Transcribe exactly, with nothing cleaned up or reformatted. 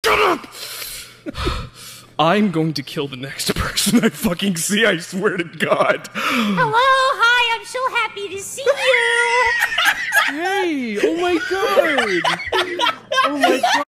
Shut up! I'm going to kill the next person I fucking see, I swear to God. Hello, hi, I'm so happy to see you. Hey, oh my God. Oh my God.